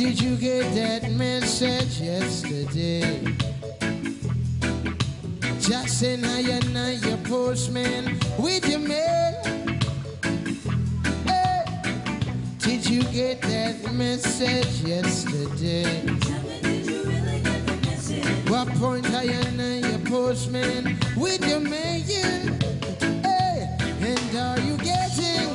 Did you get that message yesterday? Just saying how you know your postman with your mail. Hey, did you get that message yesterday? Tell me, did you really get the message? What point are you know your postman with your mail? Hey, and are you getting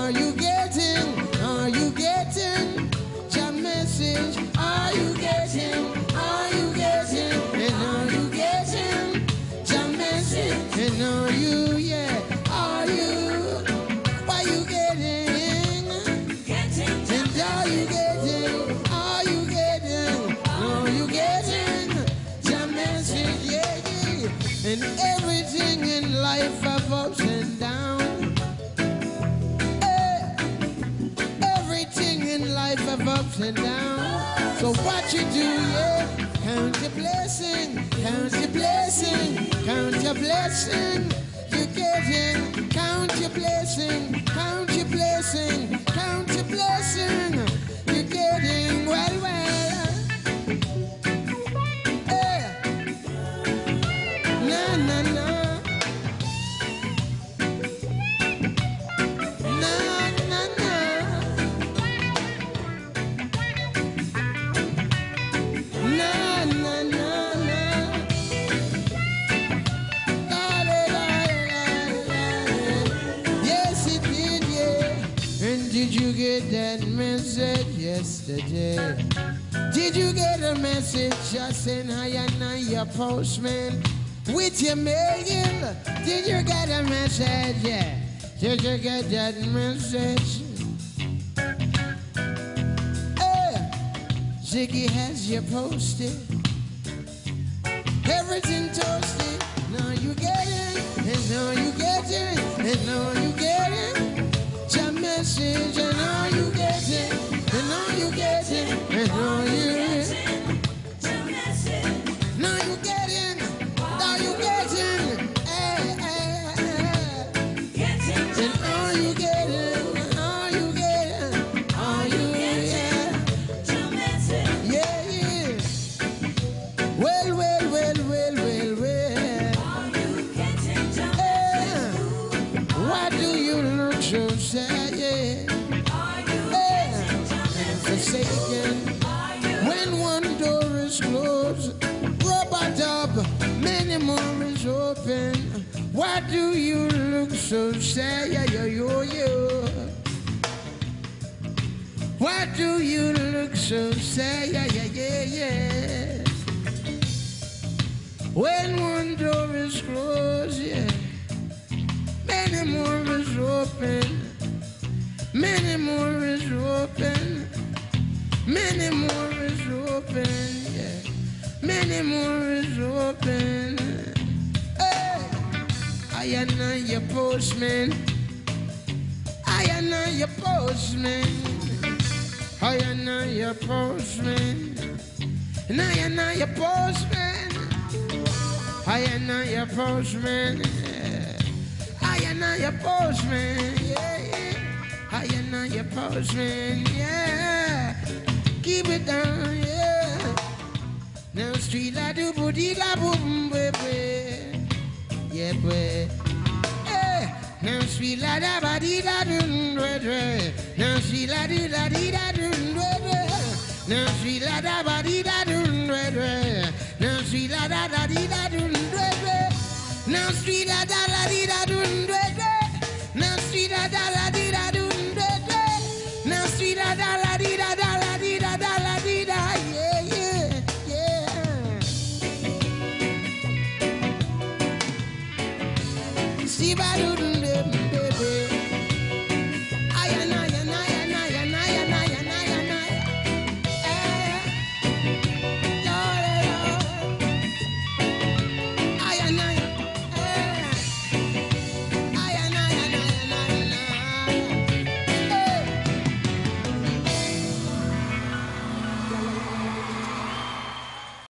your message? Are you getting, and are you getting your message? And are you, yeah, are you, are you getting, and are you getting your message? Yeah, yeah. And everything in life have ups and downs. Everything in life have ups and downs. So what you do, yeah, count your blessing, count your blessing, count your blessing. You're getting, count your blessing, count your blessing, count your blessing. You're getting well, well. Hey. Na na na. Na na na. Na na na na. La la la la la. Yes, it did, yeah. And did you get that message yesterday? Did you get a message just saying how you know your postman with your mail? Did you get a message? Yeah. Did you get that message? Hey, Ziggy has you posted. Everything toasted. Now you get it, and now you get it, and now you get it. Your message, and now you get it, and now you get it, and now you get it. Now you get it, now you get it. Hey, hey, hey. And now you get it, now you get it, now you get it. Yeah, yeah. Well, well, well, well, well, well. Hey, why do you look so sad? Yeah. Hey, and forsaken. When one door is closed, rubber dub, many more is open. Why do you look so sad? Yeah, yo, yo, yo. Why do you look so sad? Yeah, yeah, yeah, yeah. When one door is closed, yeah, many more is open. Many more is open. Many more is open. Yeah. Many more is open. Hey, I am not your postman. I am not your postman. I am not your postman. And I am not your postman. I am not your postman. I am not your postman. Yeah, yeah. I am not your postman. Yeah. Keep it down, yeah. Now street la do booty la boom, baby. Yeah, boy. Hey. Now street la da ba dee la doo, baby. Now street la doo la dee da doo, baby. Now street la da ba dee da doo, baby. Now street la da da dee da doo, baby. Now street la da la dee da doo, baby.